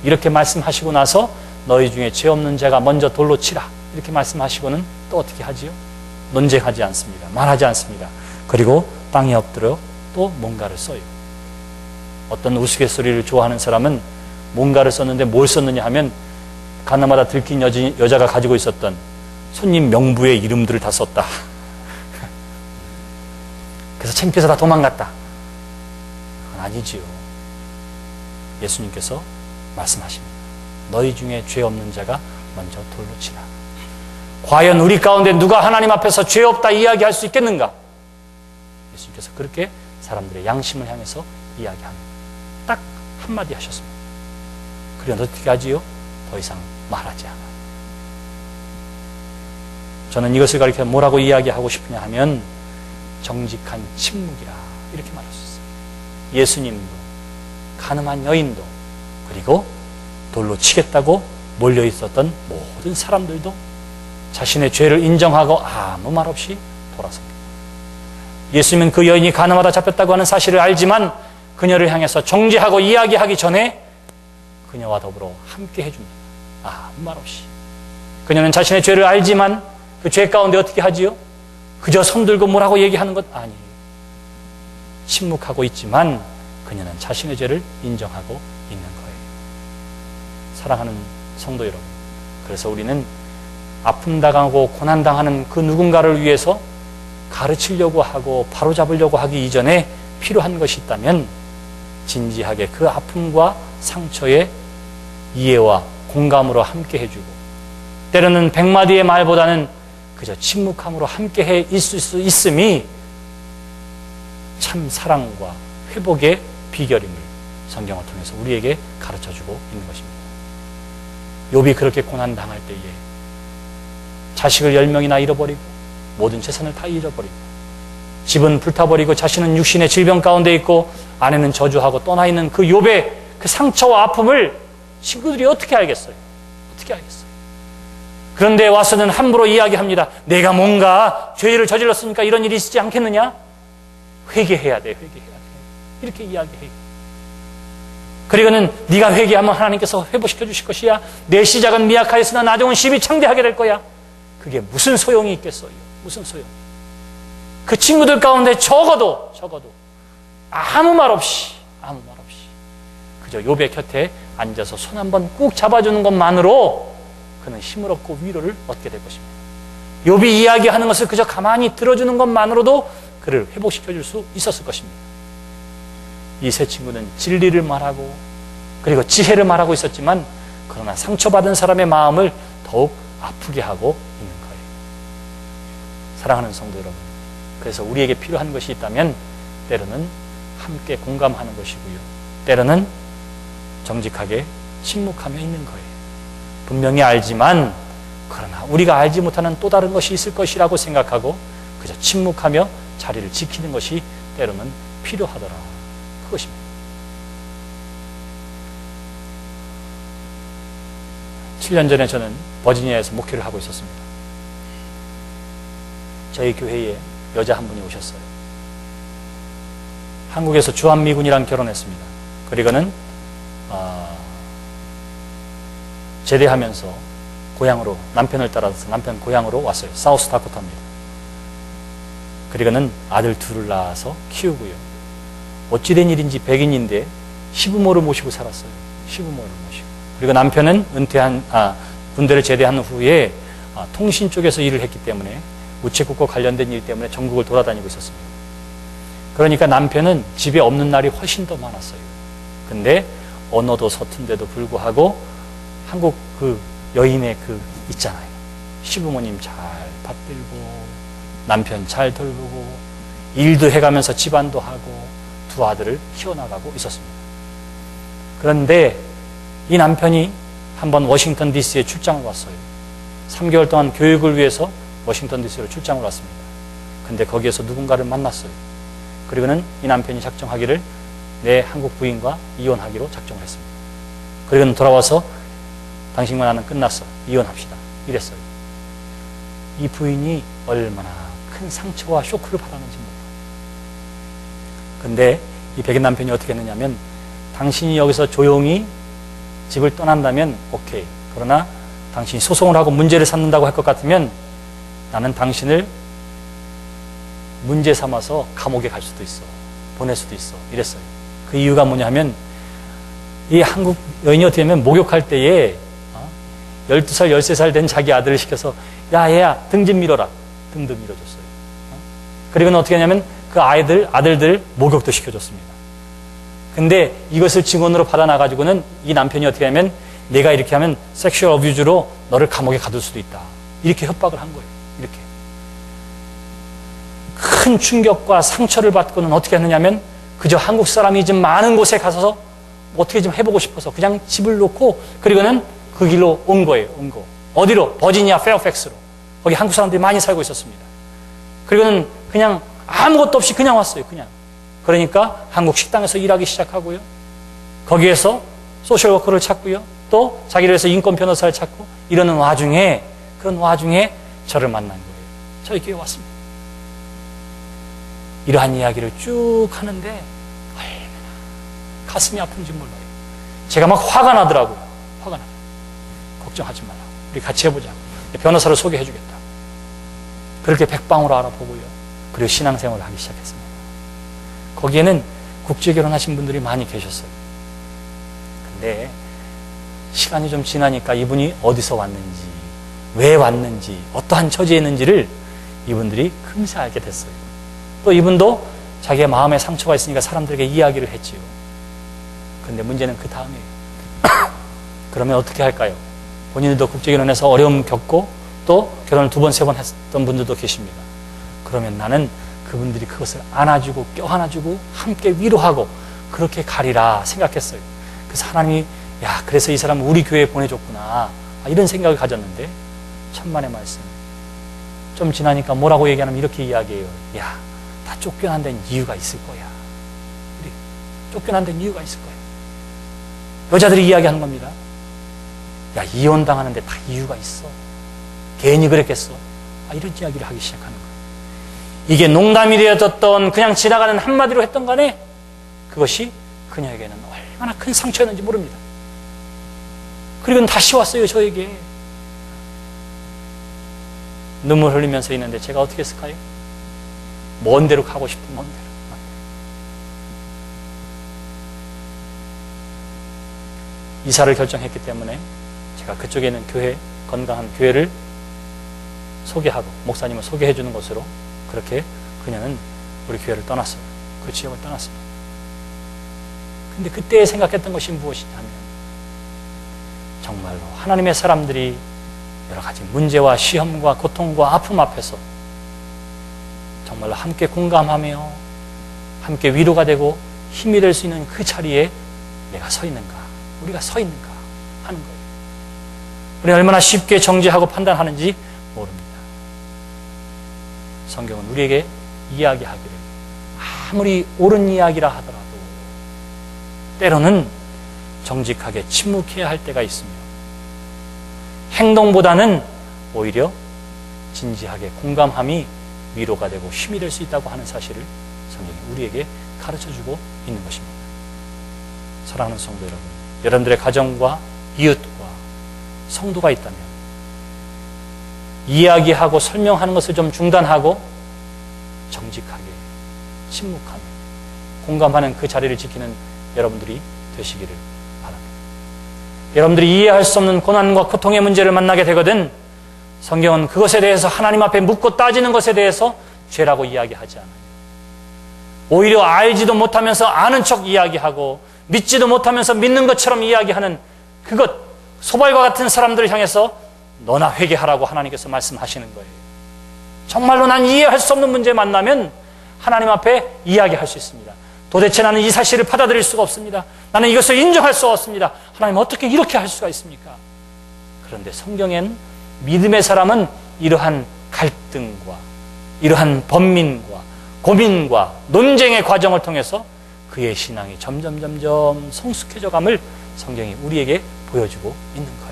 이렇게 말씀하시고 나서 너희 중에 죄 없는 자가 먼저 돌로 치라. 이렇게 말씀하시고는 또 어떻게 하지요? 논쟁하지 않습니다. 말하지 않습니다. 그리고 땅에 엎드려 또 뭔가를 써요. 어떤 우스갯소리를 좋아하는 사람은 뭔가를 썼는데 뭘 썼느냐 하면 가나마다 들킨 여자가 가지고 있었던 손님 명부의 이름들을 다 썼다. 그래서 창피해서 다 도망갔다. 그건 아니지요. 예수님께서 말씀하십니다. 너희 중에 죄 없는 자가 먼저 돌로 치라. 과연 우리 가운데 누가 하나님 앞에서 죄 없다 이야기할 수 있겠는가? 예수님께서 그렇게 사람들의 양심을 향해서 이야기합니다. 딱 한마디 하셨습니다. 그래서 어떻게 하지요? 더 이상 말하지 않아요. 저는 이것을 가리켜 뭐라고 이야기하고 싶으냐 하면 정직한 침묵이라 이렇게 말할 수 있어요. 예수님도 가늠한 여인도 그리고 돌로 치겠다고 몰려있었던 모든 사람들도 자신의 죄를 인정하고 아무 말 없이 돌아섭니다. 예수님은 그 여인이 가늠하다 잡혔다고 하는 사실을 알지만 그녀를 향해서 정죄하고 이야기하기 전에 그녀와 더불어 함께 해줍니다. 아무 말 없이. 그녀는 자신의 죄를 알지만 그 죄 가운데 어떻게 하지요? 그저 손들고 뭐라고 얘기하는 것 아니에요. 침묵하고 있지만 그녀는 자신의 죄를 인정하고 있는 거예요. 사랑하는 성도 여러분, 그래서 우리는 아픔 당하고 고난 당하는 그 누군가를 위해서 가르치려고 하고 바로잡으려고 하기 이전에 필요한 것이 있다면 진지하게 그 아픔과 상처에 이해와 공감으로 함께 해주고 때로는 100마디의 말보다는 그저 침묵함으로 함께 있을 수 있음이 참 사랑과 회복의 비결임을 성경을 통해서 우리에게 가르쳐주고 있는 것입니다. 욥이 그렇게 고난당할 때에 자식을 10명이나 잃어버리고 모든 재산을 다 잃어버리고 집은 불타버리고 자신은 육신의 질병 가운데 있고 아내는 저주하고 떠나 있는 그 욥의 그 상처와 아픔을 친구들이 어떻게 알겠어요? 어떻게 알겠어요? 그런데 와서는 함부로 이야기합니다. 내가 뭔가 죄를 저질렀으니까 이런 일이 있지 않겠느냐? 회개해야 돼, 회개해야 돼. 이렇게 이야기해요. 그리고는 네가 회개하면 하나님께서 회복시켜 주실 것이야. 내 시작은 미약하였으나 나중은 심히 창대하게 될 거야. 그게 무슨 소용이 있겠어요? 무슨 소용? 그 친구들 가운데 적어도 아무 말 없이 그저 욥의 곁에 앉아서 손 한번 꾹 잡아주는 것만으로 그는 힘을 얻고 위로를 얻게 될 것입니다. 욥이 이야기하는 것을 그저 가만히 들어주는 것만으로도 그를 회복시켜 줄 수 있었을 것입니다. 이 세 친구는 진리를 말하고 그리고 지혜를 말하고 있었지만 그러나 상처받은 사람의 마음을 더욱 아프게 하고 있는 거예요. 사랑하는 성도 여러분, 그래서 우리에게 필요한 것이 있다면 때로는 함께 공감하는 것이고요. 때로는 정직하게 침묵하며 있는 거예요. 분명히 알지만 그러나 우리가 알지 못하는 또 다른 것이 있을 것이라고 생각하고 그저 침묵하며 자리를 지키는 것이 때로는 필요하더라. 그것입니다. 7년 전에 저는 버지니아에서 목회를 하고 있었습니다. 저희 교회에 여자 한 분이 오셨어요. 한국에서 주한미군이랑 결혼했습니다. 그리고는 제대하면서 고향으로 남편을 따라서 남편 고향으로 왔어요. 사우스 다코타입니다. 그리고는 아들 둘을 낳아서 키우고요. 어찌된 일인지 백인인데 시부모를 모시고 살았어요. 시부모를 모시고. 그리고 남편은 군대를 제대한 후에 통신 쪽에서 일을 했기 때문에 우체국과 관련된 일 때문에 전국을 돌아다니고 있었습니다. 그러니까 남편은 집에 없는 날이 훨씬 더 많았어요. 근데 언어도 서툰데도 불구하고 한국 그 여인의 그 있잖아요. 시부모님 잘 받들고 남편 잘 돌보고 일도 해가면서 집안도 하고 두 아들을 키워나가고 있었습니다. 그런데 이 남편이 한번 워싱턴 DC에 출장을 왔어요. 3개월 동안 교육을 위해서 워싱턴 DC로 출장을 왔습니다. 근데 거기에서 누군가를 만났어요. 그리고는 이 남편이 작정하기를 내 한국 부인과 이혼하기로 작정을 했습니다. 그리고는 돌아와서 당신과 나는 끝났어. 이혼합시다. 이랬어요. 이 부인이 얼마나 큰 상처와 쇼크를 받았는지 몰라요. 근데 이 백인 남편이 어떻게 했느냐면 당신이 여기서 조용히 집을 떠난다면 오케이. 그러나 당신이 소송을 하고 문제를 삼는다고 할 것 같으면 나는 당신을 문제 삼아서 감옥에 갈 수도 있어. 보낼 수도 있어. 이랬어요. 그 이유가 뭐냐 하면 이 한국 여인이 어떻게 하면 목욕할 때에 12살, 13살 된 자기 아들을 시켜서 야 얘야 등 좀 밀어라. 등도 밀어줬어요. 그리고는 어떻게 하냐면 그 아들들 목욕도 시켜줬습니다. 근데 이것을 증언으로 받아놔가지고는 이 남편이 어떻게 하면 내가 이렇게 하면 섹슈얼 어뷰즈로 너를 감옥에 가둘 수도 있다. 이렇게 협박을 한 거예요. 이렇게. 큰 충격과 상처를 받고는 어떻게 했느냐면 그저 한국 사람이 좀 많은 곳에 가서 어떻게 좀 해보고 싶어서 그냥 집을 놓고 그리고는 그 길로 온 거예요. 온 거. 어디로? 버지니아 페어팩스로. 거기 한국 사람들이 많이 살고 있었습니다. 그리고는 그냥 아무것도 없이 그냥 왔어요. 그냥. 그러니까 한국 식당에서 일하기 시작하고요. 거기에서 소셜워커를 찾고요. 또 자기를 위해서 인권 변호사를 찾고 이러는 와중에 그런 와중에 저를 만난 거예요. 저희 교회 왔습니다. 이러한 이야기를 쭉 하는데 얼마나 가슴이 아픈지 몰라요. 제가 막 화가 나더라고요. 화가 나요. 걱정하지 말라. 우리 같이 해보자. 변호사를 소개해 주겠다. 그렇게 백방으로 알아보고요. 그리고 신앙생활을 하기 시작했습니다. 거기에는 국제결혼하신 분들이 많이 계셨어요. 근데 시간이 좀 지나니까 이분이 어디서 왔는지, 왜 왔는지, 어떠한 처지에 있는지를 이분들이 금세 알게 됐어요. 또 이분도 자기의 마음에 상처가 있으니까 사람들에게 이야기를 했지요. 근데 문제는 그 다음이에요. 그러면 어떻게 할까요? 본인들도 국제결혼해서 어려움 겪고 또 결혼을 2번, 3번 했던 분들도 계십니다. 그러면 나는 그분들이 그것을 안아주고 껴안아주고 함께 위로하고 그렇게 가리라 생각했어요. 그래서 하나님이 야 그래서 이 사람을 우리 교회에 보내줬구나 이런 생각을 가졌는데 천만의 말씀. 좀 지나니까 뭐라고 얘기하냐면 이렇게 이야기해요. 야 다 쫓겨난 데는 이유가 있을 거야. 우리 쫓겨난 데는 이유가 있을 거야. 여자들이 이야기하는 겁니다. 야 이혼당하는데 다 이유가 있어. 괜히 그랬겠어. 이런 이야기를 하기 시작하는 거예요. 이게 농담이 되어졌던 그냥 지나가는 한마디로 했던 간에 그것이 그녀에게는 얼마나 큰 상처였는지 모릅니다. 그리고는 다시 왔어요. 저에게. 눈물 흘리면서 있는데 제가 어떻게 했을까요? 먼 데로 가고 싶은 먼 데로. 이사를 결정했기 때문에 제가 그쪽에 있는 교회, 건강한 교회를 소개하고 목사님을 소개해 주는 것으로 그렇게 그녀는 우리 교회를 떠났어요. 그 지역을 떠났습니다. 근데 그때 생각했던 것이 무엇이냐면 정말로 하나님의 사람들이 여러 가지 문제와 시험과 고통과 아픔 앞에서 정말로 함께 공감하며 함께 위로가 되고 힘이 될 수 있는 그 자리에 내가 서 있는가, 우리가 서 있는가 하는 거예요. 우리 얼마나 쉽게 정죄하고 판단하는지 모릅니다. 성경은 우리에게 이야기하기를 아무리 옳은 이야기라 하더라도 때로는 정직하게 침묵해야 할 때가 있으며 행동보다는 오히려 진지하게 공감함이 위로가 되고 힘이 될 수 있다고 하는 사실을 성경이 우리에게 가르쳐주고 있는 것입니다. 사랑하는 성도 여러분, 여러분들의 가정과 이웃과 성도가 있다면 이야기하고 설명하는 것을 좀 중단하고 정직하게 침묵하며 공감하는 그 자리를 지키는 여러분들이 되시기를 바랍니다. 여러분들이 이해할 수 없는 고난과 고통의 문제를 만나게 되거든 성경은 그것에 대해서 하나님 앞에 묻고 따지는 것에 대해서 죄라고 이야기하지 않아요. 오히려 알지도 못하면서 아는 척 이야기하고 믿지도 못하면서 믿는 것처럼 이야기하는 그것, 소발과 같은 사람들을 향해서 너나 회개하라고 하나님께서 말씀하시는 거예요. 정말로 난 이해할 수 없는 문제 만나면 하나님 앞에 이야기할 수 있습니다. 도대체 나는 이 사실을 받아들일 수가 없습니다. 나는 이것을 인정할 수가 없습니다. 하나님 어떻게 이렇게 할 수가 있습니까? 그런데 성경엔 믿음의 사람은 이러한 갈등과 이러한 번민과 고민과 논쟁의 과정을 통해서 그의 신앙이 점점 성숙해져 감을 성경이 우리에게 보여주고 있는 것.